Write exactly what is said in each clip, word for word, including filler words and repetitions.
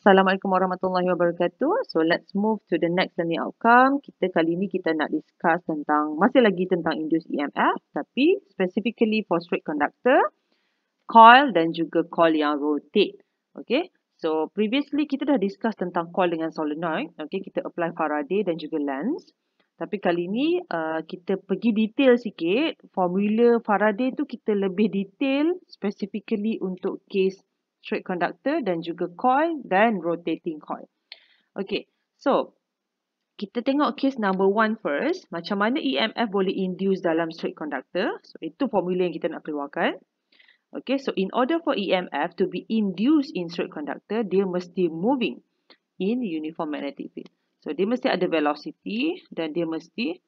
Assalamualaikum warahmatullahi wabarakatuh. So let's move to the next learning outcome. Kita kali ni kita nak discuss tentang, masih lagi tentang induced E M F, tapi specifically for straight conductor, coil dan juga coil yang rotate. Okay. So previously kita dah discuss tentang coil dengan solenoid. Okay. Kita apply Faraday dan juga Lenz. Tapi kali ni uh, kita pergi detail sikit. Formula Faraday tu kita lebih detail specifically untuk case straight conductor dan juga coil dan rotating coil. Okay, so kita tengok case number one first. Macam mana E M F boleh induce dalam straight conductor. So itu formula yang kita nak keluarkan. Okay, so in order for E M F to be induced in straight conductor, dia mesti moving in uniform magnetic field. So dia mesti ada velocity dan dia mesti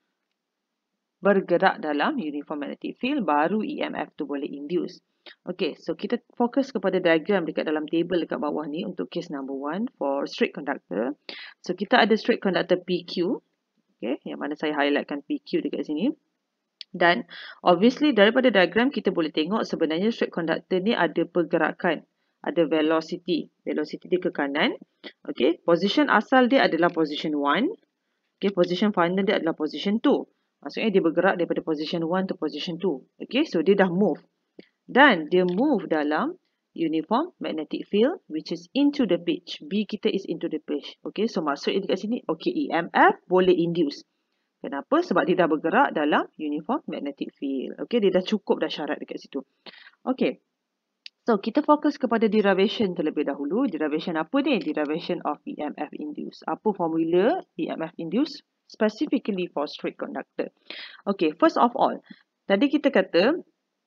bergerak dalam uniform magnetic field, baru E M F tu boleh induce. Okay, so kita fokus kepada diagram dekat dalam table dekat bawah ni untuk case number one for straight conductor. So kita ada straight conductor P Q, okay, yang mana saya highlightkan P Q dekat sini. Dan obviously daripada diagram kita boleh tengok sebenarnya straight conductor ni ada pergerakan, ada velocity. Velocity dia ke kanan. Okay, position asal dia adalah position one. Okay, position final dia adalah position two. Maksudnya dia bergerak daripada position one to position two. Okay, so dia dah move. Dan dia move dalam uniform magnetic field which is into the pitch. B kita is into the pitch. Okay, so maksudnya dekat sini, okay, E M F boleh induce. Kenapa? Sebab dia dah bergerak dalam uniform magnetic field. Okay, dia dah cukup dah syarat dekat situ. Okay, so kita fokus kepada derivation terlebih dahulu. Derivation apa ni? Derivation of E M F induce. Apa formula E M F induce specifically for straight conductor? Okay, first of all, tadi kita kata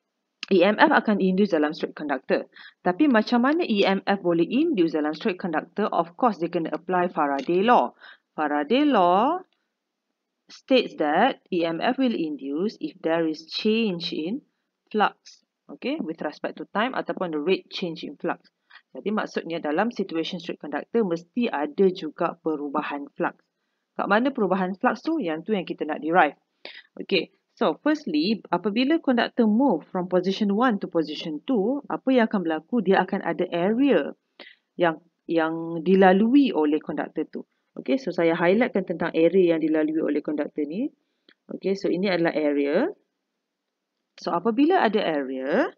E M F akan induce dalam straight conductor. Tapi macam mana E M F boleh induce dalam straight conductor? Of course, dia kena apply Faraday law. Faraday law states that E M F will induce if there is change in flux. Okay, with respect to time ataupun the rate change in flux. Jadi maksudnya dalam situation straight conductor mesti ada juga perubahan flux. Kat mana perubahan flux tu? Yang tu yang kita nak derive. Okay. So, firstly, apabila conductor move from position one to position two, apa yang akan berlaku? Dia akan ada area yang yang dilalui oleh conductor tu. Okay, so saya highlightkan tentang area yang dilalui oleh conductor ni. Okay, so ini adalah area. So, apabila ada area,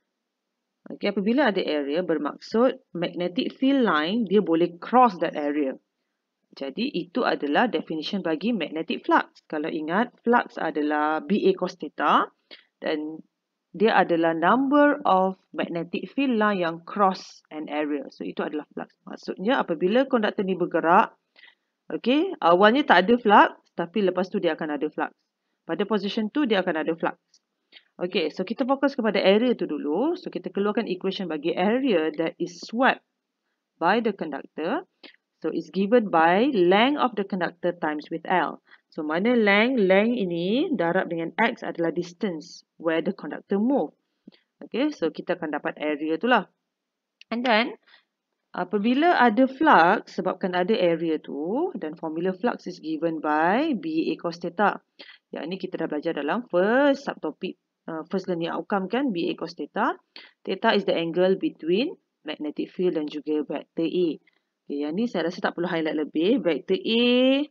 okay, apabila ada area bermaksud magnetic field line, dia boleh cross that area. Jadi, itu adalah definition bagi magnetic flux. Kalau ingat, flux adalah B A cos theta dan dia adalah number of magnetic field line yang cross an area. So, itu adalah flux. Maksudnya, apabila conductor ni bergerak, okay, awalnya tak ada flux, tapi lepas tu dia akan ada flux. Pada position two, dia akan ada flux. Okay, so kita fokus kepada area tu dulu. So, kita keluarkan equation bagi area that is swept by the conductor. So, it's given by length of the conductor times with L. So, mana length? Length ini darab dengan X adalah distance where the conductor move. Okay, so kita akan dapat area tu lah. And then, apabila ada flux, sebabkan ada area tu, dan formula flux is given by B A cos theta. Yang ini kita dah belajar dalam first subtopic, uh, first learning outcome kan, B A cos theta. Theta is the angle between magnetic field dan juga vector A. Okay, yang ni saya rasa tak perlu highlight lebih. Vector A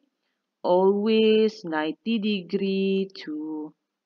always ninety degree to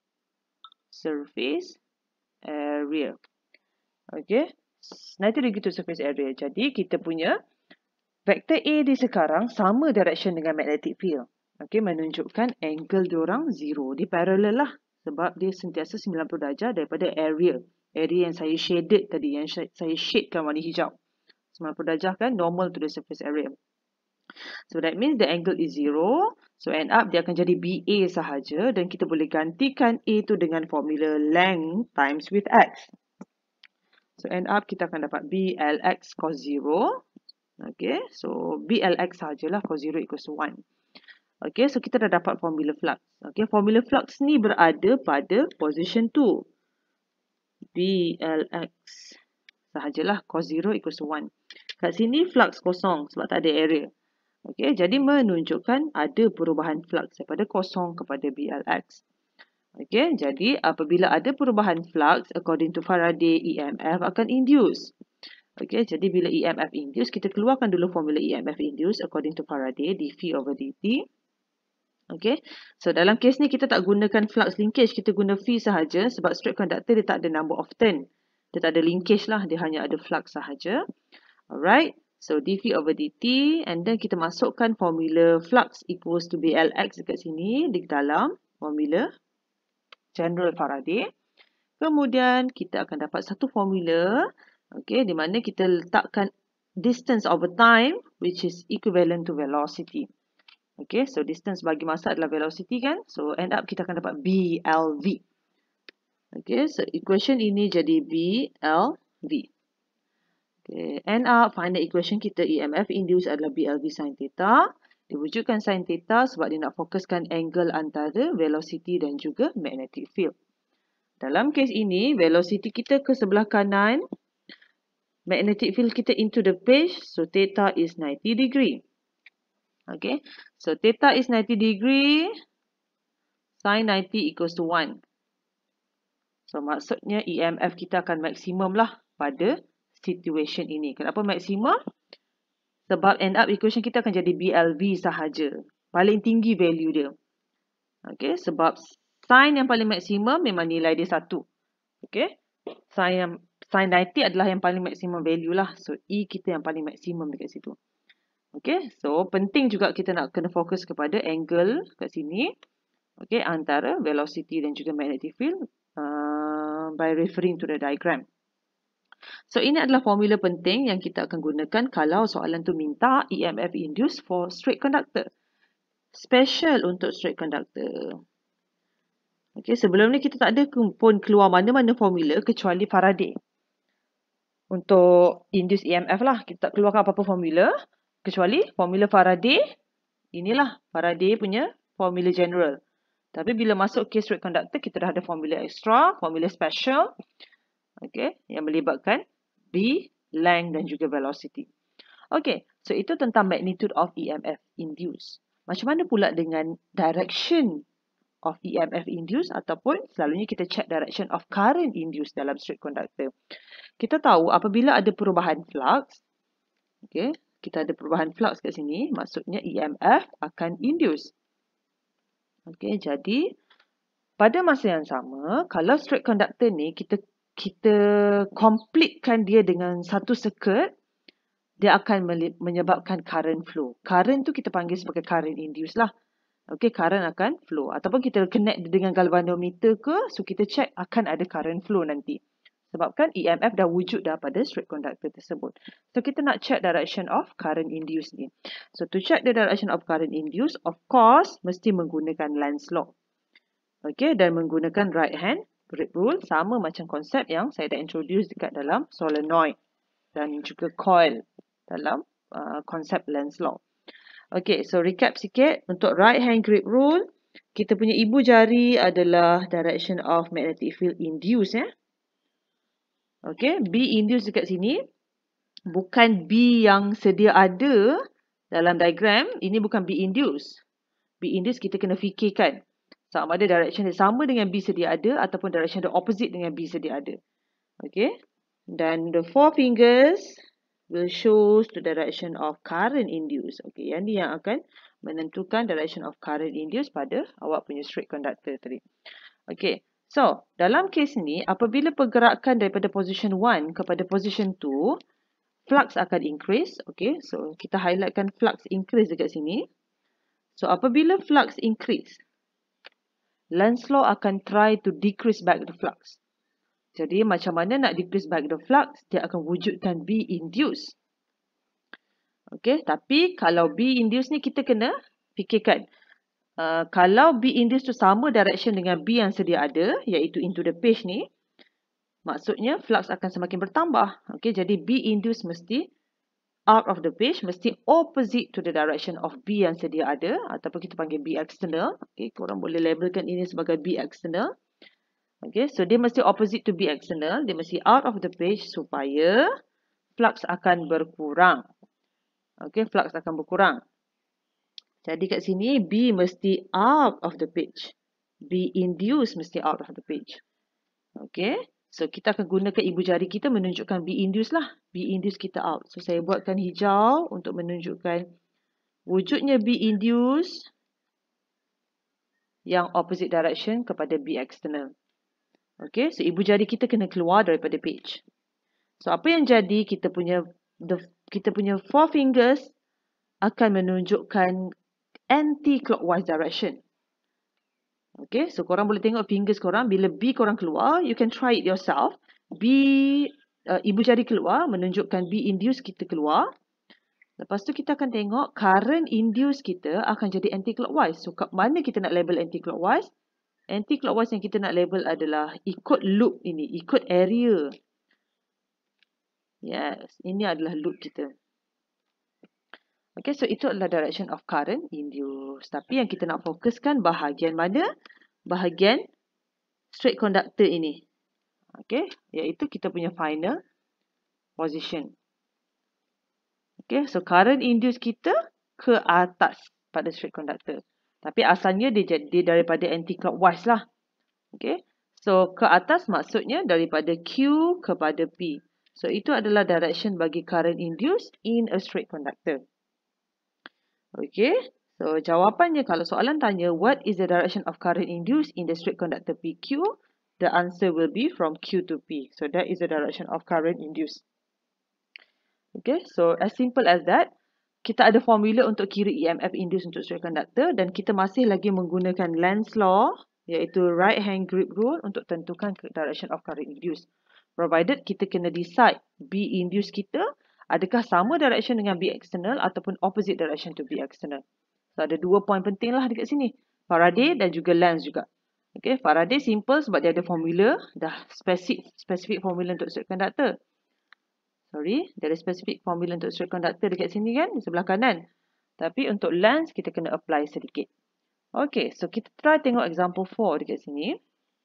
surface area. Okay, ninety degree to surface area. Jadi kita punya vector A di sekarang sama direction dengan magnetic field. Okay, menunjukkan angle diorang zero. Dia parallel lah. Sebab dia sentiasa sembilan puluh darjah daripada area. Area yang saya shaded tadi. Yang saya shadekan warna hijau. sembilan puluh darjah kan, normal to the surface area. So that means the angle is zero. So end up dia akan jadi B A sahaja. Dan kita boleh gantikan A tu dengan formula length times with X. So end up kita akan dapat B L X cos zero. Okay, so B L X sahajalah, cos zero equals to one. Okay, so kita dah dapat formula flux. Okay, formula flux ni berada pada position two. B L X sahajalah, cos zero equals to one. Kat sini flux kosong sebab tak ada area. Okay, jadi menunjukkan ada perubahan flux daripada kosong kepada B L X. Okay, jadi apabila ada perubahan flux, according to Faraday, E M F akan induce. Okay, jadi bila E M F induced, kita keluarkan dulu formula E M F induced according to Faraday, dV over dt. Okay, so dalam kes ni kita tak gunakan flux linkage, kita guna V sahaja sebab straight conductor dia tak ada number of turn. Dia tak ada linkage lah, dia hanya ada flux sahaja. Alright, so dV over dt, and then kita masukkan formula flux equals to B L X dekat sini di dalam formula general Faraday. Kemudian kita akan dapat satu formula, okay, di mana kita letakkan distance over time which is equivalent to velocity. Okay, so distance bagi masa adalah velocity kan. So end up kita akan dapat B L V. Okay, so equation ini jadi B L V. Okay, end up final equation kita E M F induced adalah B L V sin theta. Diwujudkan sin theta sebab dia nak fokuskan angle antara velocity dan juga magnetic field. Dalam kes ini, velocity kita ke sebelah kanan, magnetic field kita into the page, so theta is ninety degree. Okay, so theta is ninety degree, sin ninety equals to one. So maksudnya E M F kita akan maksimum lah pada situation ini. Kenapa maksimum? Sebab end up equation kita akan jadi B L V sahaja. Paling tinggi value dia. Okay, sebab sin yang paling maksimum memang nilai dia satu. Okay, sin, yang, sin ninety adalah yang paling maksimum value lah. So E kita yang paling maksimum dekat situ. Okay, so penting juga kita nak kena fokus kepada angle kat sini. Okay, antara velocity dan juga magnetic field uh, by referring to the diagram. So ini adalah formula penting yang kita akan gunakan kalau soalan tu minta E M F induced for straight conductor. Special untuk straight conductor. Okay, sebelum ni kita tak ada pun keluar mana-mana formula kecuali Faraday. Untuk induced E M F lah, kita tak keluarkan apa-apa formula. Kecuali formula Faraday, inilah Faraday punya formula general. Tapi bila masuk case straight conductor, kita dah ada formula extra, formula special. Okay, yang melibatkan B, length dan juga velocity. Okay, so itu tentang magnitude of E M F induced. Macam mana pula dengan direction of E M F induced ataupun selalunya kita check direction of current induced dalam straight conductor. Kita tahu apabila ada perubahan flux, okay, kita ada perubahan flux kat sini, maksudnya E M F akan induce. Okey, jadi pada masa yang sama, kalau straight conductor ni kita kita completekan dia dengan satu circuit, dia akan menyebabkan current flow. Current tu kita panggil sebagai current induce lah. Okey, current akan flow ataupun kita connect dengan galvanometer ke, so kita check akan ada current flow nanti. Sebabkan E M F dah wujud dah pada straight conductor tersebut. So kita nak check direction of current induced ni. So to check the direction of current induced, of course mesti menggunakan Lenz's law. Okay, dan menggunakan right hand grip rule, sama macam konsep yang saya dah introduce dekat dalam solenoid dan juga coil dalam uh, konsep Lenz's law. Okay, so recap sikit. Untuk right hand grip rule, kita punya ibu jari adalah direction of magnetic field induced ya. Okay, B induced dekat sini bukan B yang sedia ada dalam diagram. Ini bukan B induced. B induced kita kena fikirkan sama ada direction dia sama dengan B sedia ada ataupun direction dia opposite dengan B sedia ada. Okay, dan the four fingers will show the direction of current induced. Okay, yang ni yang akan menentukan direction of current induced pada awak punya straight conductor tadi. Okay. So, dalam kes ni, apabila pergerakan daripada position one kepada position two, flux akan increase. Okay, so kita highlightkan flux increase dekat sini. So, apabila flux increase, Lenz's law akan try to decrease back the flux. Jadi, macam mana nak decrease back the flux? Dia akan wujudkan B induced. Okay, tapi kalau B induced ni kita kena fikirkan. Uh, kalau B induced tu sama direction dengan B yang sedia ada, iaitu into the page ni, maksudnya flux akan semakin bertambah. Okay, jadi B induced mesti out of the page, mesti opposite to the direction of B yang sedia ada, ataupun kita panggil B external. Okay, korang boleh labelkan ini sebagai B external. Okay, so dia mesti opposite to B external, dia mesti out of the page supaya flux akan berkurang. Okay, flux akan berkurang. Jadi kat sini B mesti out of the page. B induced mesti out of the page. Okay. So, kita akan gunakan ibu jari kita menunjukkan B induced lah. B induced kita out. So, saya buatkan hijau untuk menunjukkan wujudnya B induced yang opposite direction kepada B external. Okay, so ibu jari kita kena keluar daripada page. So, apa yang jadi, kita punya the, kita punya four fingers akan menunjukkan anti-clockwise direction. Okay, so korang boleh tengok fingers korang. Bila B korang keluar, you can try it yourself. B, uh, ibu jari keluar, menunjukkan B induced kita keluar. Lepas tu kita akan tengok current induced kita akan jadi anti-clockwise. So, kat mana kita nak label anti-clockwise? Anti-clockwise yang kita nak label adalah ikut loop ini, ikut area. Yes, ini adalah loop kita. Okay, so itu adalah direction of current induced. Tapi yang kita nak fokuskan bahagian mana? Bahagian straight conductor ini. Okay, iaitu kita punya final position. Okay, so current induced kita ke atas pada straight conductor. Tapi asalnya dia jadi daripada anti-clockwise lah. Okay, so ke atas maksudnya daripada Q kepada P. So itu adalah direction bagi current induced in a straight conductor. Okay, so jawapannya kalau soalan tanya what is the direction of current induced in the straight conductor P Q, the answer will be from Q to P. So that is the direction of current induced. Okay, so as simple as that, kita ada formula untuk kira E M F induced untuk straight conductor dan kita masih lagi menggunakan Lenz's law iaitu right hand grip rule untuk tentukan direction of current induced. Provided kita kena decide B induced kita adakah sama direction dengan B external ataupun opposite direction to B external. So, ada dua point penting lah dekat sini. Faraday dan juga Lenz juga. Okay, Faraday simple sebab dia ada formula. Dah spesifik, spesifik formula untuk straight conductor. Sorry, dia ada spesifik formula untuk straight conductor dekat sini kan, di sebelah kanan. Tapi untuk Lenz, kita kena apply sedikit. Okay, so kita try tengok example four dekat sini.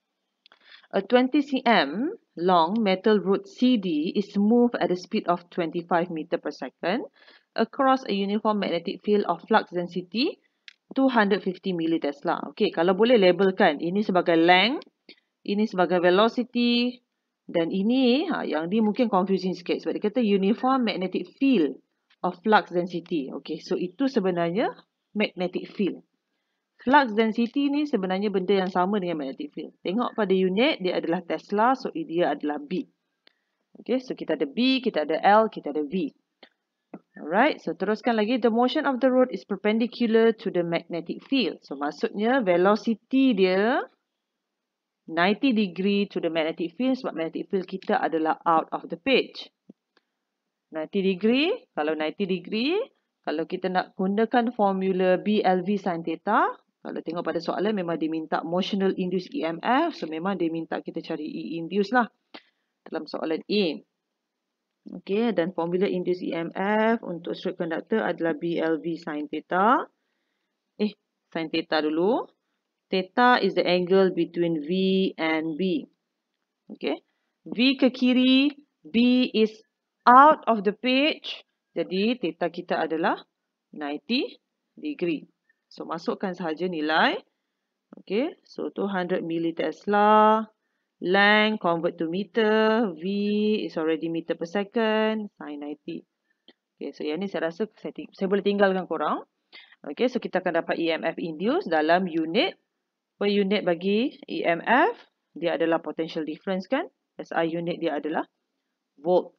A twenty centimeter long metal rod C D is moved at a speed of twenty-five meters per second across a uniform magnetic field of flux density two hundred fifty millitesla. Okey, kalau boleh labelkan ini sebagai length, ini sebagai velocity dan ini ha, yang ni mungkin confusing sikit sebab dia kata uniform magnetic field of flux density. Okey, so itu sebenarnya magnetic field. Flux density ni sebenarnya benda yang sama dengan magnetic field. Tengok pada unit, dia adalah Tesla, so dia adalah B. Okay, so kita ada B, kita ada L, kita ada V. Alright, so teruskan lagi. The motion of the rod is perpendicular to the magnetic field. So maksudnya velocity dia ninety degree to the magnetic field sebab magnetic field kita adalah out of the page. ninety degree, kalau ninety degree, kalau kita nak gunakan formula B L V sin theta, kalau tengok pada soalan memang dia minta motional induced E M F. So memang dia minta kita cari E induced lah dalam soalan A. Okay, dan formula induced E M F untuk straight conductor adalah B L V sin theta. Eh, sin theta dulu. Theta is the angle between V and B. Okay, V ke kiri, B is out of the page. Jadi theta kita adalah ninety degree. So, masukkan sahaja nilai. Okay, so two hundred millitesla. Length, convert to meter. V is already meter per second. Sin ninety. Okay, so yang ni saya rasa saya, saya boleh tinggalkan korang. Okay, so kita akan dapat E M F induced dalam unit. Per unit bagi E M F, dia adalah potential difference kan. S I unit dia adalah volt.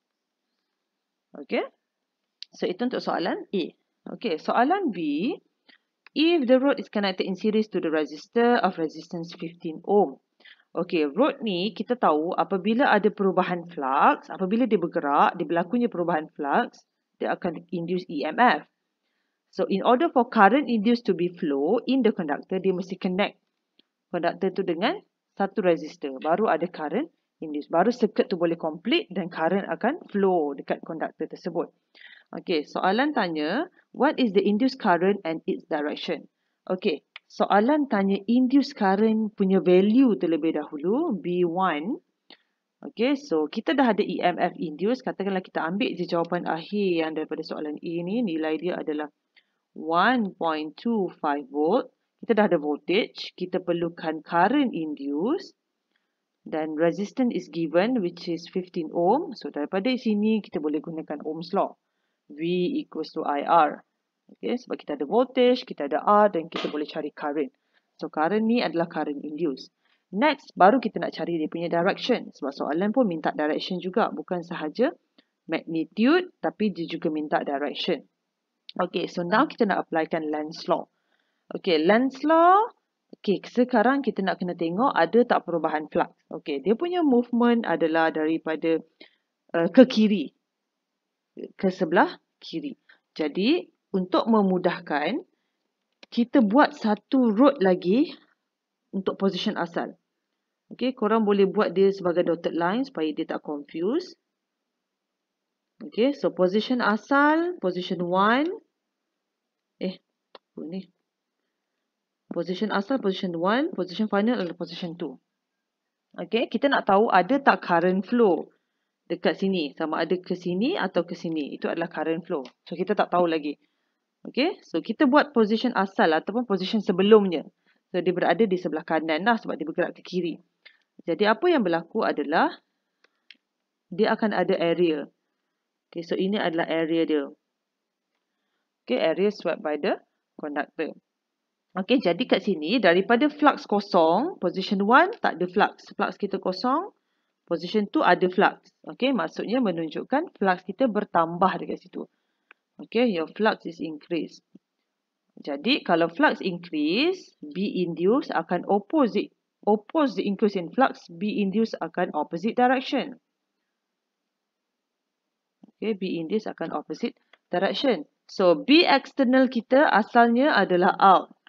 Okay, so itu untuk soalan A. Okay, soalan B. If the rod is connected in series to the resistor of resistance fifteen ohm. Okay, rod ni kita tahu apabila ada perubahan flux, apabila dia bergerak, dia berlakunya perubahan flux, dia akan induce E M F. So, in order for current induced to be flow in the conductor, dia mesti connect conductor tu dengan satu resistor. Baru ada current induced. Baru circuit tu boleh complete dan current akan flow dekat conductor tersebut. Okay, soalan tanya, what is the induced current and its direction? Okay, soalan tanya induced current punya value terlebih dahulu, B one. Okay, so kita dah ada E M F induced. Katakanlah kita ambil je jawapan akhir yang daripada soalan A ni, nilai dia adalah one point two five volt. Kita dah ada voltage, kita perlukan current induced. Dan resistance is given which is fifteen ohm. So daripada sini kita boleh gunakan Ohm's law. V equals to I R. Okay, sebab kita ada voltage, kita ada R dan kita boleh cari current. So current ni adalah current induced. Next, baru kita nak cari dia punya direction. Sebab soalan pun minta direction juga. Bukan sahaja magnitude tapi dia juga minta direction. Okay, so now kita nak applykan Lenz's law. Okay, Lenz's law. Okay, sekarang kita nak kena tengok ada tak perubahan flux. Okay, dia punya movement adalah daripada uh, ke kiri. Ke sebelah kiri. Jadi, untuk memudahkan, kita buat satu road lagi untuk position asal. Okay, korang boleh buat dia sebagai dotted line supaya dia tak confuse. Okay, so position asal, position one. Eh, apa ni? Position asal, position one. Position final adalah position two. Okay, kita nak tahu ada tak current flow dekat sini. Sama ada ke sini atau ke sini. Itu adalah current flow. So, kita tak tahu lagi. Okay, so kita buat position asal ataupun position sebelumnya. So, dia berada di sebelah kanan lah sebab dia bergerak ke kiri. Jadi, apa yang berlaku adalah dia akan ada area. Okay, so ini adalah area dia. Okay, area swept by the conductor. Okay, jadi kat sini daripada flux kosong, position one tak ada flux. Flux kita kosong. Position two ada flux. Okay, maksudnya menunjukkan flux kita bertambah dekat situ. Okay, your flux is increased. Jadi, kalau flux increase, B induced akan opposite. Oppose the increase in flux, B induced akan opposite direction. Okay, B induced akan opposite direction. So, B external kita asalnya adalah out.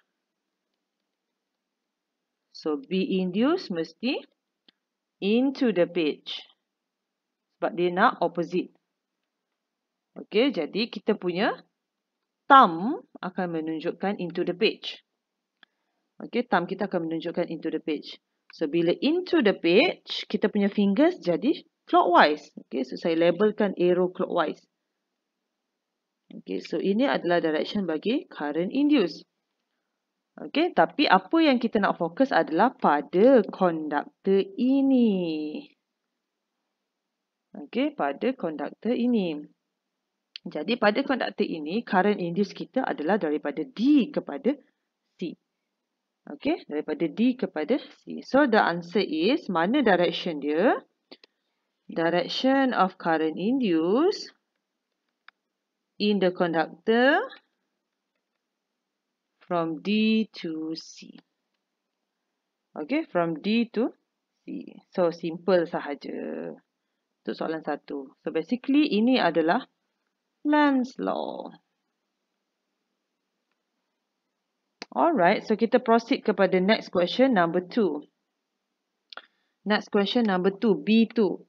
So, B induced mesti into the page. Sebab dia nak opposite. Okay, jadi kita punya thumb akan menunjukkan into the page. Okay, thumb kita akan menunjukkan into the page. So, bila into the page, kita punya fingers jadi clockwise. Okay, so saya labelkan arrow clockwise. Okay, so ini adalah direction bagi current induced. Okay, tapi apa yang kita nak fokus adalah pada conductor ini. Okay, pada conductor ini. Jadi, pada conductor ini, current induced kita adalah daripada D kepada C. Okay, daripada D kepada C. So, the answer is, mana direction dia? Direction of current induced in the conductor from D to C. Okay, from D to C. So, simple sahaja. Untuk soalan satu. So, basically, ini adalah Lenz's law. Alright, so kita proceed kepada next question, number two. Next question, number two, B two.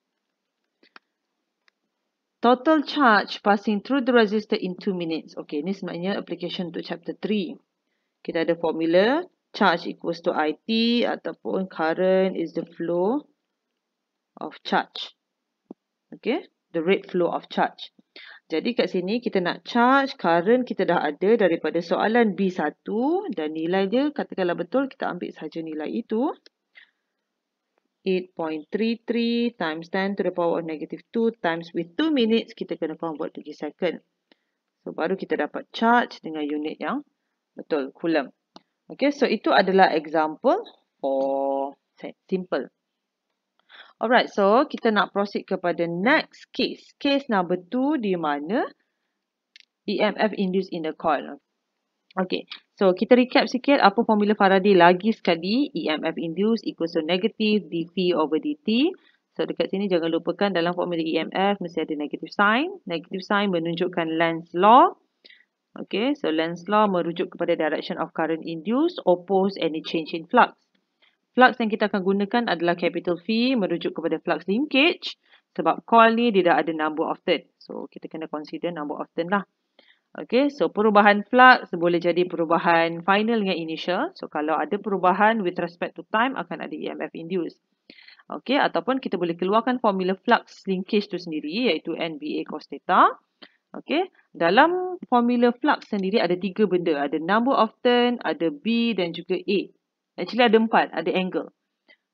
Total charge passing through the resistor in two minutes. Okay, ini sebenarnya application untuk chapter three. Kita ada formula, charge equals to I T ataupun current is the flow of charge. Okay, the rate flow of charge. Jadi kat sini kita nak charge, current kita dah ada daripada soalan B one dan nilai dia katakanlah betul, kita ambil sahaja nilai itu. eight point three three times ten to the power of negative two times with two minutes, kita kena convert pergi second. So, baru kita dapat charge dengan unit yang betul, coulomb. Okay, so itu adalah example for simple. Alright, so kita nak proceed kepada next case. Case number two di mana E M F induced in the coil. Okay, so kita recap sikit apa formula Faraday lagi sekali. E M F induced equals to negative dV over dt. So dekat sini jangan lupakan dalam formula E M F mesti ada negative sign. Negative sign menunjukkan Lenz's law. Okay, so Lenz's law merujuk kepada direction of current induced oppose any change in flux. Flux yang kita akan gunakan adalah capital V merujuk kepada flux linkage. Sebab coil ni dia dah ada number of turn. So kita kena consider number of turn lah. Okay, so perubahan flux boleh jadi perubahan final dengan initial. So kalau ada perubahan with respect to time akan ada E M F induced. Okay, ataupun kita boleh keluarkan formula flux linkage tu sendiri iaitu N B A cos theta. Okay, dalam formula flux sendiri ada tiga benda. Ada number of turn, ada B dan juga A. Actually ada empat, ada angle.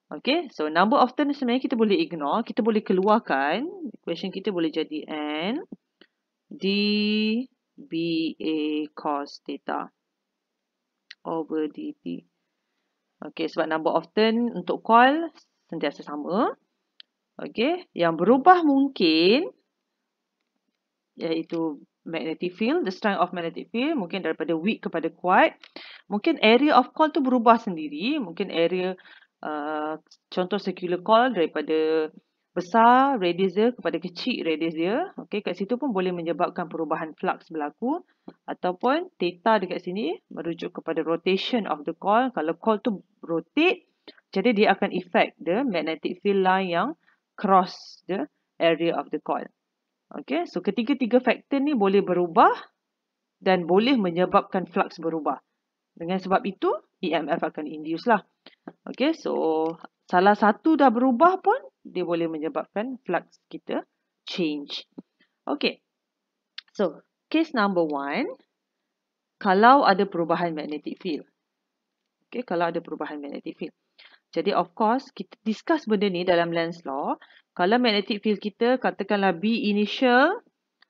Okay, so number of turn sebenarnya kita boleh ignore. Kita boleh keluarkan. Equation kita boleh jadi N D B A cos theta over dt. Okay, sebab number of turn untuk coil sentiasa sama. Okay, yang berubah mungkin iaitu magnetic field, the strength of magnetic field, mungkin daripada weak kepada kuat. Mungkin area of coil tu berubah sendiri. Mungkin area, uh, contoh circular coil daripada besar radius dia kepada kecil radius dia. Okay, kat situ pun boleh menyebabkan perubahan flux berlaku. Ataupun theta dekat sini merujuk kepada rotation of the coil. Kalau coil tu rotate, jadi dia akan effect the magnetic field line yang cross the area of the coil. Okay, so ketiga-tiga faktor ni boleh berubah dan boleh menyebabkan flux berubah. Dengan sebab itu, E M F akan induce lah. Okay, so salah satu dah berubah pun, dia boleh menyebabkan flux kita change. Okay, so case number one, kalau ada perubahan magnetic field. Okay, kalau ada perubahan magnetic field. Jadi of course, kita discuss benda ni dalam Lenz's law. Kalau magnetic field kita, katakanlah B initial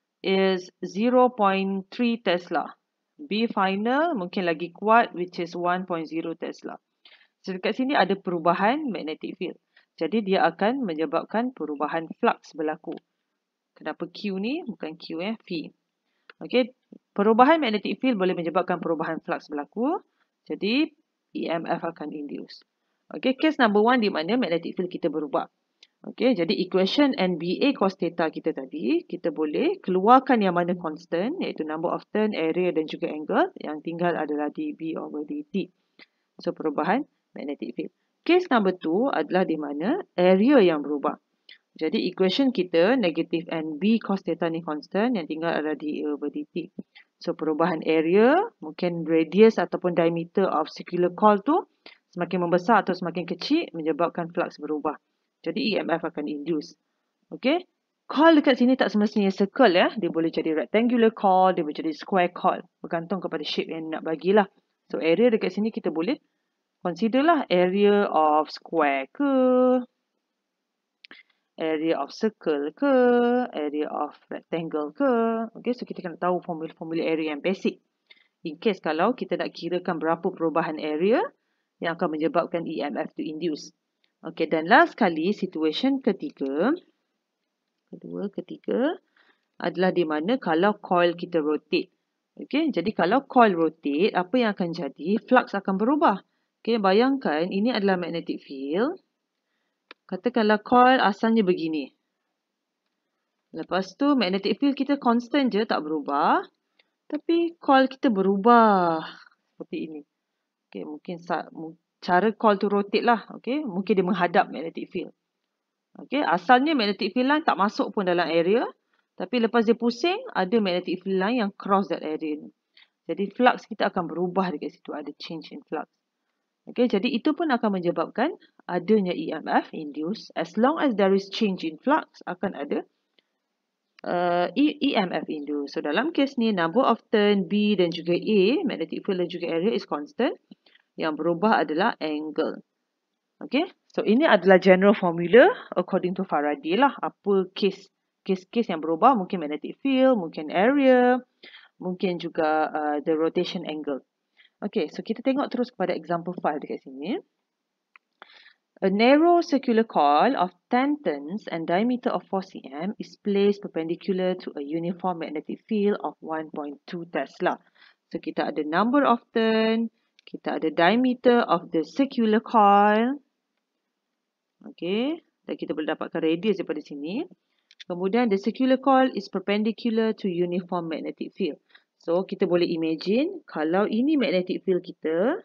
is zero point three Tesla. B final mungkin lagi kuat, which is one point zero Tesla. So dekat sini ada perubahan magnetic field. Jadi dia akan menyebabkan perubahan flux berlaku. Kenapa Q ni bukan Q eh, V. Okay, perubahan magnetic field boleh menyebabkan perubahan flux berlaku. Jadi E M F akan induce. Okay, case number one di mana magnetic field kita berubah. Okay, jadi equation N B A cos theta kita tadi, kita boleh keluarkan yang mana constant, iaitu number of turn, area dan juga angle. Yang tinggal adalah dB over dt. So, perubahan magnetic field. Case number two adalah di mana area yang berubah. Jadi, equation kita, negative N B cos theta ni constant, yang tinggal adalah dA over dt. So, perubahan area, mungkin radius ataupun diameter of circular coil tu, semakin membesar atau semakin kecil, menyebabkan flux berubah. Jadi E M F akan induce. Okay. Coil dekat sini tak semestinya circle ya. Dia boleh jadi rectangular coil, dia boleh jadi square coil. Bergantung kepada shape yang nak bagilah. So area dekat sini kita boleh consider lah area of square ke, area of circle ke, area of rectangle ke. Okay, so kita kena tahu formula-formula area yang basic. In case kalau kita nak kirakan berapa perubahan area yang akan menyebabkan E M F to induce. Okey, dan last kali, situation ketiga, kedua, ketiga, adalah di mana kalau coil kita rotate. Okey, jadi kalau coil rotate, apa yang akan jadi? Flux akan berubah. Okey, bayangkan ini adalah magnetic field. Katakanlah coil asalnya begini. Lepas tu, magnetic field kita constant je, tak berubah. Tapi coil kita berubah. Seperti ini. Okey, mungkin cara coil tu rotate lah. Okay. Mungkin dia menghadap magnetic field. Okay. Asalnya magnetic field line tak masuk pun dalam area. Tapi lepas dia pusing, ada magnetic field line yang cross that area ni. Jadi flux kita akan berubah dekat situ. Ada change in flux. Okay. Jadi itu pun akan menyebabkan adanya E M F induced. As long as there is change in flux, akan ada uh, E M F induced. So dalam case ni, number of turn B dan juga A, magnetic field dan juga area is constant. Yang berubah adalah angle. Okay. So, ini adalah general formula according to Faraday lah. Apa case, case-case yang berubah. Mungkin magnetic field, mungkin area, mungkin juga uh, the rotation angle. Okay. So, kita tengok terus kepada example five dekat sini. A narrow circular coil of ten turns and diameter of four centimeters is placed perpendicular to a uniform magnetic field of one point two Tesla. So, kita ada number of turn. Kita ada diameter of the circular coil. Okay. Dan kita boleh dapatkan radius daripada sini. Kemudian the circular coil is perpendicular to uniform magnetic field. So, kita boleh imagine kalau ini magnetic field kita.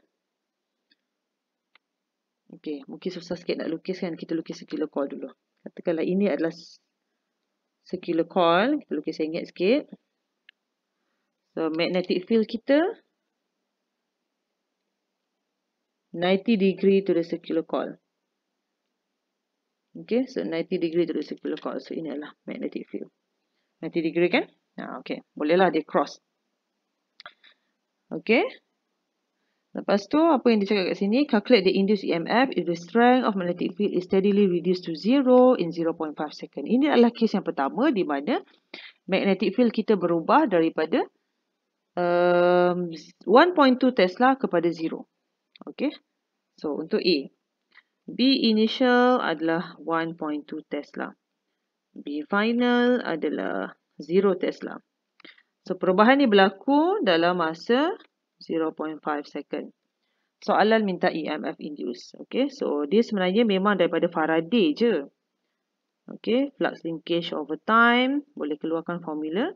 Okay. Mungkin susah sikit nak lukis kan. Kita lukis circular coil dulu. Katakanlah ini adalah circular coil. Kita lukis sengit sikit. So, magnetic field kita ninety degree to the circular coil. Okay, so ninety degree to the circular coil. So, ini adalah magnetic field. ninety degree kan? Nah, okay. Bolehlah dia cross. Okay. Lepas tu, apa yang dia cakap kat sini? Calculate the induced E M F if the strength of magnetic field is steadily reduced to zero in zero point five second. Ini adalah kes yang pertama di mana magnetic field kita berubah daripada um, one point two Tesla kepada zero. Okay. So, untuk A. B initial adalah one point two Tesla. B final adalah zero Tesla. So, perubahan ni berlaku dalam masa zero point five second. Soalan minta E M F induced. Okay, so dia sebenarnya memang daripada Faraday je. Okay, flux linkage over time. Boleh keluarkan formula.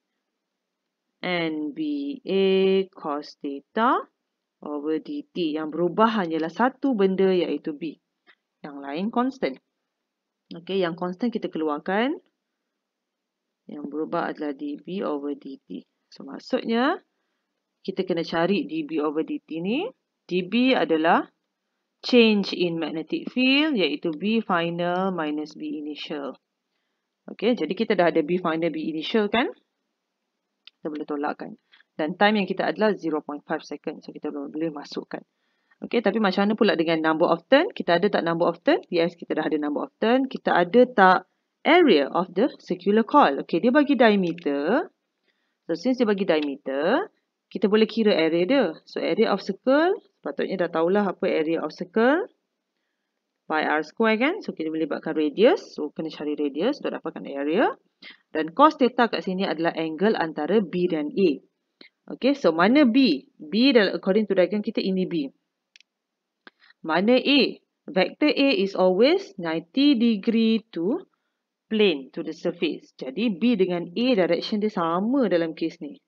N B A cos theta over D T. Yang berubah hanyalah satu benda iaitu B. Yang lain constant. Okay, yang constant kita keluarkan. Yang berubah adalah D B over D T. So, maksudnya kita kena cari D B over D T ni. D B adalah change in magnetic field iaitu B final minus B initial. Okay, jadi kita dah ada B final, B initial kan? Kita boleh tolakkan. Dan time yang kita adalah zero point five second. So, kita boleh masukkan. Okay, tapi macam mana pula dengan number of turn? Kita ada tak number of turn? Yes, kita dah ada number of turn. Kita ada tak area of the circular coil? Okay, dia bagi diameter. So, since dia bagi diameter, kita boleh kira area dia. So, area of circle, sepatutnya dah tahulah apa area of circle. Pi r square kan. So, kita boleh buatkan radius. So, kena cari radius untuk dapatkan area. Dan cos theta kat sini adalah angle antara B dan A. Okay, so mana B? B dalam according to diagram kita ini B. Mana A? Vector A is always ninety degree to plane, to the surface. Jadi, B dengan A direction dia sama dalam kes ni.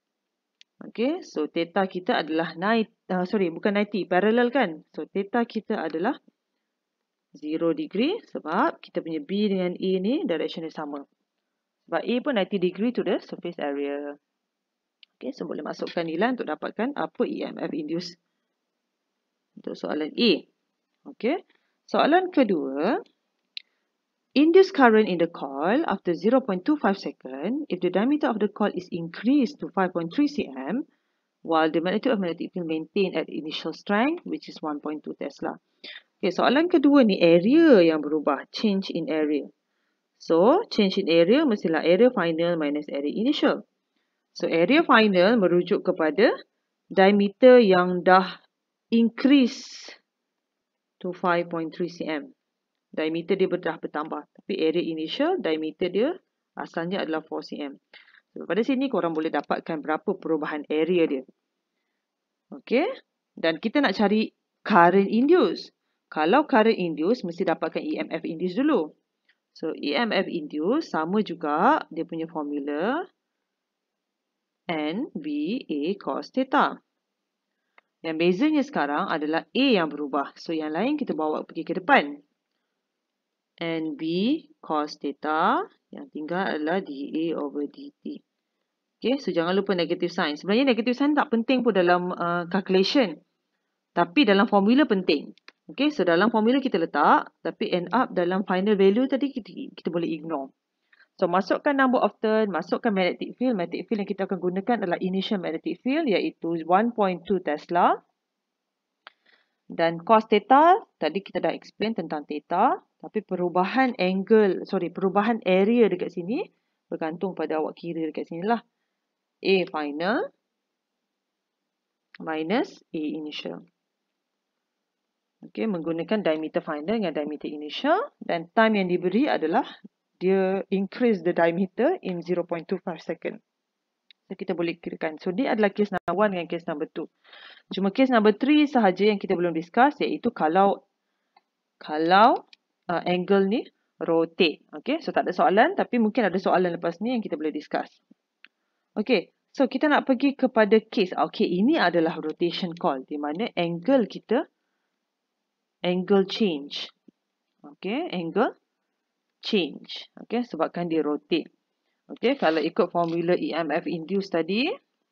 Okay, so theta kita adalah ninety, uh, sorry, bukan ninety, parallel kan? So, theta kita adalah zero degree sebab kita punya B dengan A ni direction dia sama. Sebab A pun ninety degree to the surface area. Okay, so boleh masukkan nilai untuk dapatkan apa E M F induced. Untuk soalan A. Okay, soalan kedua. Induced current in the coil after zero point two five second if the diameter of the coil is increased to five point three centimeters while the magnitude of magnetic field maintained at initial strength which is one point two Tesla. Okay, soalan kedua ni area yang berubah, change in area. So, change in area mestilah area final minus area initial. So, area final merujuk kepada diameter yang dah increase to five point three centimeters. Diameter dia dah bertambah. Tapi area initial, diameter dia asalnya adalah four centimeters. So, pada sini korang boleh dapatkan berapa perubahan area dia. Okay. Dan kita nak cari current induced. Kalau current induced, mesti dapatkan E M F induced dulu. So, E M F induced sama juga dia punya formula. N B A cos theta. Yang bezanya sekarang adalah A yang berubah. So, yang lain kita bawa pergi ke depan. N B cos theta. Yang tinggal adalah D A over D T. Okay, so jangan lupa negative sign. Sebenarnya negative sign tak penting pun dalam uh, calculation. Tapi dalam formula penting. Okay, so dalam formula kita letak. Tapi end up dalam final value tadi kita, kita boleh ignore. So, masukkan number of turn, masukkan magnetic field. Magnetic field yang kita akan gunakan adalah initial magnetic field iaitu one point two Tesla. Dan cos theta, tadi kita dah explain tentang theta. Tapi perubahan angle, sorry, perubahan area dekat sini bergantung pada awak kira dekat sini lah. A final minus A initial. Okay, menggunakan diameter final dengan diameter initial. Dan time yang diberi adalah dia increase the diameter in zero point two five second. So, kita boleh kirakan. So, dia adalah case number one dengan case number two. Cuma case number three sahaja yang kita belum discuss iaitu kalau kalau uh, angle ni rotate. Okay, so tak ada soalan tapi mungkin ada soalan lepas ni yang kita boleh discuss. Okay, so kita nak pergi kepada case. Okay, ini adalah rotation coil di mana angle kita angle change. Okay, angle change. Okay, sebabkan dia rotate. Okay, kalau ikut formula E M F induced tadi.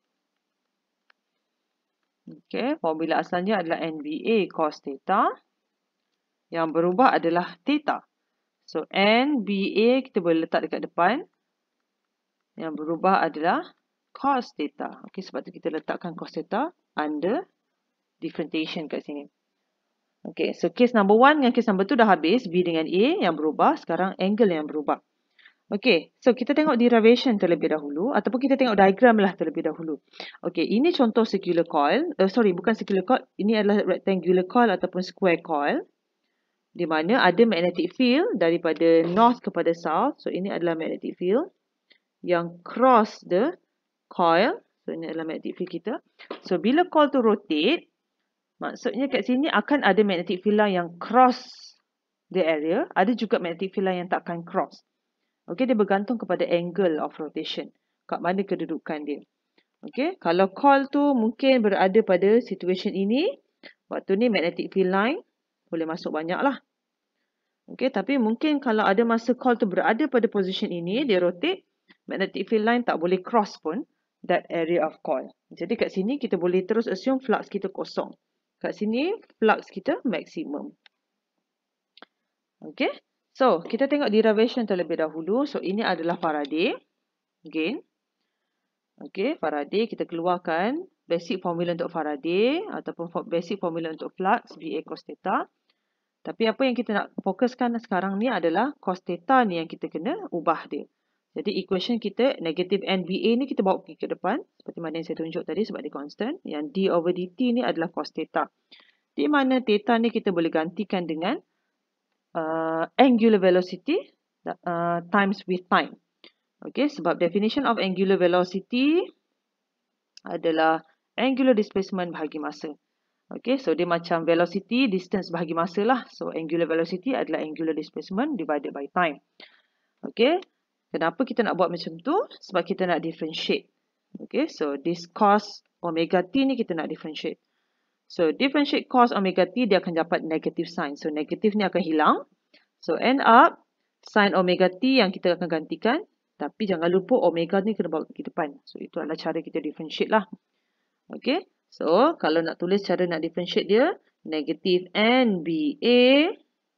Okay, formula asalnya adalah N B A cos theta. Yang berubah adalah theta. So, N B A kita boleh letak dekat depan. Yang berubah adalah cos theta. Okay, sebab tu kita letakkan cos theta under differentiation kat sini. Okay, so case number one dengan case number two dah habis. B dengan A yang berubah. Sekarang angle yang berubah. Okay, so kita tengok derivation terlebih dahulu. Ataupun kita tengok diagram lah terlebih dahulu. Okay, ini contoh circular coil. Uh, sorry, bukan circular coil. Ini adalah rectangular coil ataupun square coil. Di mana ada magnetic field daripada north kepada south. So, ini adalah magnetic field yang cross the coil. So, ini adalah magnetic field kita. So, bila coil tu rotate, maksudnya kat sini akan ada magnetic field line yang cross the area. Ada juga magnetic field line yang tak akan cross. Okay, dia bergantung kepada angle of rotation. Kat mana kedudukan dia. Okay, kalau coil tu mungkin berada pada situation ini, waktu ni magnetic field line boleh masuk banyak lah. Okay, tapi mungkin kalau ada masa coil tu berada pada position ini, dia rotate, magnetic field line tak boleh cross pun that area of coil. Jadi kat sini kita boleh terus assume flux kita kosong. Kat sini, flux kita maksimum. Okay. So, kita tengok derivation terlebih dahulu. So, ini adalah Faraday. Again. Okay, Faraday. Kita keluarkan basic formula untuk Faraday. Ataupun basic formula untuk flux. B A cos theta. Tapi apa yang kita nak fokuskan sekarang ni adalah cos theta ni yang kita kena ubah dia. Jadi, equation kita negative N B A ni kita bawa pergi ke depan. Seperti mana yang saya tunjuk tadi sebab dia constant. Yang D over dt ni adalah cos theta. Di mana theta ni kita boleh gantikan dengan uh, angular velocity uh, times with time. Okay, sebab definition of angular velocity adalah angular displacement bahagi masa. Okay, so dia macam velocity distance bahagi masa lah. So angular velocity adalah angular displacement divided by time. Okay, kenapa kita nak buat macam tu? Sebab kita nak differentiate. Okay, so this cos omega t ni kita nak differentiate. So, differentiate cos omega t, dia akan dapat negative sign. So, negative ni akan hilang. So, end up, sin omega t yang kita akan gantikan. Tapi, jangan lupa omega ni kena bawa ke depan. So, itu adalah cara kita differentiate lah. Okay. So, kalau nak tulis cara nak differentiate dia, negative N B A.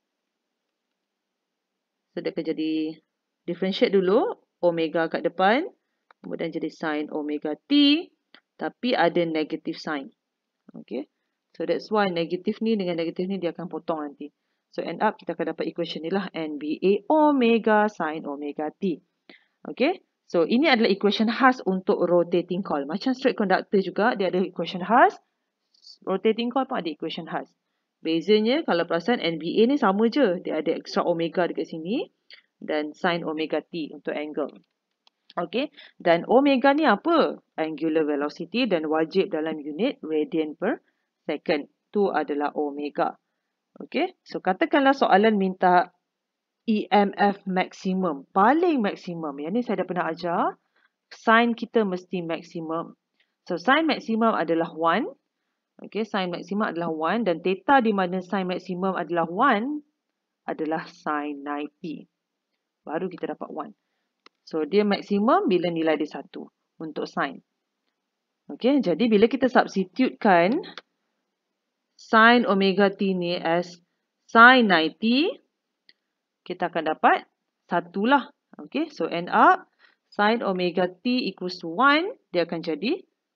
So, dia akan jadi differentiate dulu. Omega kat depan. Kemudian jadi sin omega t. Tapi, ada negative sign. Okay. So that's why negatif ni dengan negatif ni dia akan potong nanti. So end up kita akan dapat equation ni lah. N B A omega sin omega t. Okay. So ini adalah equation khas untuk rotating coil. Macam straight conductor juga dia ada equation khas. Rotating coil pun ada equation khas. Bezanya kalau perasan N B A ni sama je. Dia ada extra omega dekat sini. Dan sin omega t untuk angle. Okay. Dan omega ni apa? Angular velocity dan wajib dalam unit radian per second. Itu adalah omega. Okay. So, katakanlah soalan minta E M F maksimum. Paling maksimum. Yang ni saya dah pernah ajar. Sin kita mesti maksimum. So, sin maksimum adalah one. Okay. Sin maksimum adalah one. Dan theta di mana sin maksimum adalah one adalah sin ninety. Baru kita dapat one. So, dia maksimum bila nilai dia satu. Untuk sin. Okay. Jadi, bila kita substitutekan sin omega t ni as sin ninety, kita akan dapat satu lah. Okay, so end up sin omega t equals to one, dia akan jadi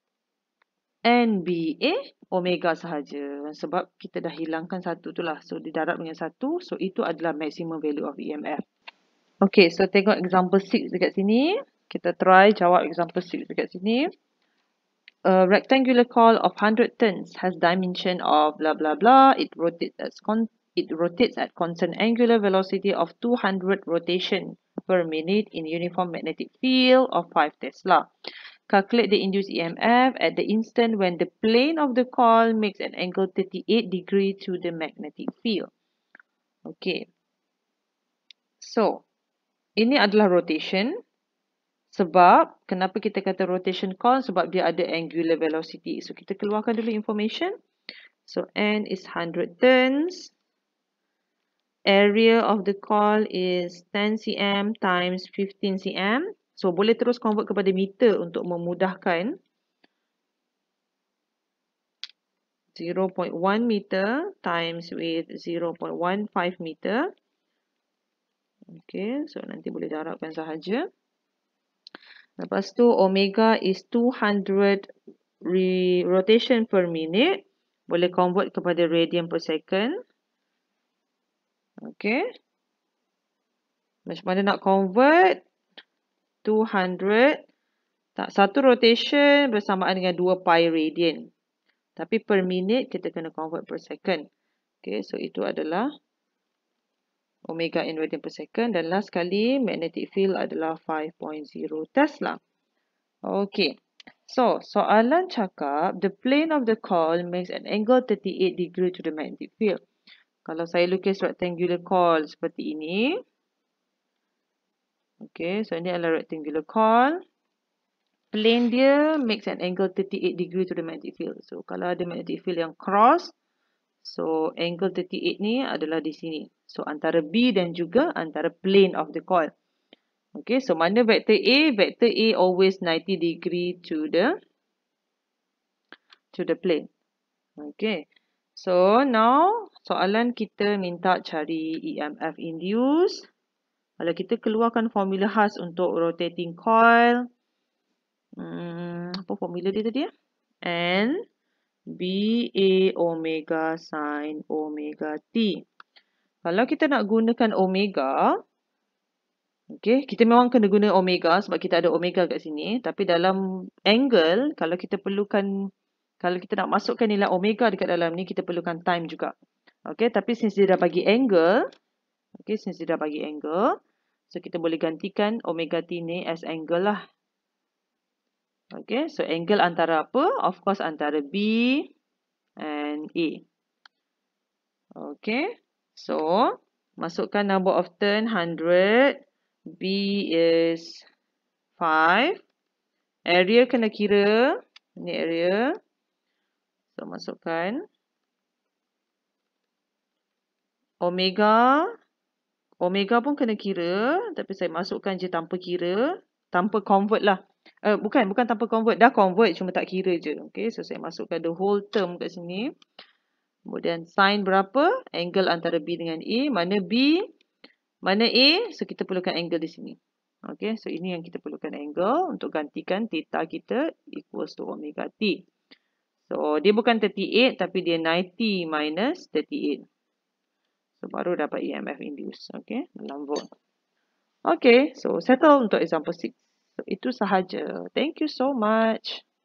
N B A omega sahaja. Sebab kita dah hilangkan satu tu lah. So, didarab dengan satu. So, itu adalah maximum value of E M F. Okay, so tengok example six dekat sini. Kita try jawab example six dekat sini. A rectangular coil of one hundred turns has dimension of blah blah blah. It rotates at con it rotates at constant angular velocity of two hundred rotation per minute in uniform magnetic field of five Tesla. Calculate the induced E M F at the instant when the plane of the coil makes an angle thirty-eight degree to the magnetic field. Okay. So, ini adalah rotation. Sebab, kenapa kita kata rotation coil? Sebab dia ada angular velocity. So, kita keluarkan dulu information. So, N is one hundred turns. Area of the coil is ten centimeter times fifteen centimeter. So, boleh terus convert kepada meter untuk memudahkan. zero point one meter times with zero point one five meter. Okay, so nanti boleh darabkan sahaja. Lepas tu omega is two hundred rotation per minute. Boleh convert kepada radian per second. Okay. Macam mana nak convert? two hundred. Tak, satu rotation bersamaan dengan dua pi radian. Tapi per minute kita kena convert per second. Okay, so itu adalah omega in radian per second. Dan last kali, magnetic field adalah five point zero Tesla. Okay. So, soalan cakap, the plane of the coil makes an angle thirty-eight degree to the magnetic field. Kalau saya lukis rectangular coil seperti ini. Okay, so ini adalah rectangular coil. Plane dia makes an angle thirty-eight degree to the magnetic field. So, kalau ada magnetic field yang cross, so angle thirty-eight ni adalah di sini. So, antara B dan juga antara plane of the coil. Okay, so mana vector A? Vector A always ninety degree to the to the plane. Okay, so now soalan kita minta cari E M F induced. Kalau kita keluarkan formula khas untuk rotating coil, hmm, apa formula dia tadi ya? N B A omega sin omega T. Kalau kita nak gunakan omega, okay, kita memang kena guna omega sebab kita ada omega kat sini. Tapi dalam angle, kalau kita perlukan, kalau kita nak masukkan nilai omega dekat dalam ni, kita perlukan time juga. Okay, tapi since dia dah bagi angle, okay, since dia dah bagi angle, so kita boleh gantikan omega T ni as angle lah. Okay, so angle antara apa? Of course antara B and A. Okay, so masukkan number of turn one hundred. B is five. Area kena kira. Ini area. So, masukkan. Omega. Omega pun kena kira. Tapi saya masukkan je tanpa kira. Tanpa convert lah. Uh, bukan, bukan tanpa convert. Dah convert, cuma tak kira je. Okay, so saya masukkan the whole term kat sini. Kemudian sin berapa? Angle antara B dengan A. Mana B? Mana A? So, kita perlukan angle di sini. Okay, so ini yang kita perlukan angle untuk gantikan theta kita equals to omega T. So, dia bukan thirty-eight tapi dia ninety minus thirty-eight. So, baru dapat E M F induced. Okay, dalam volt. Okay, so settle untuk example six. So, itu sahaja. Thank you so much.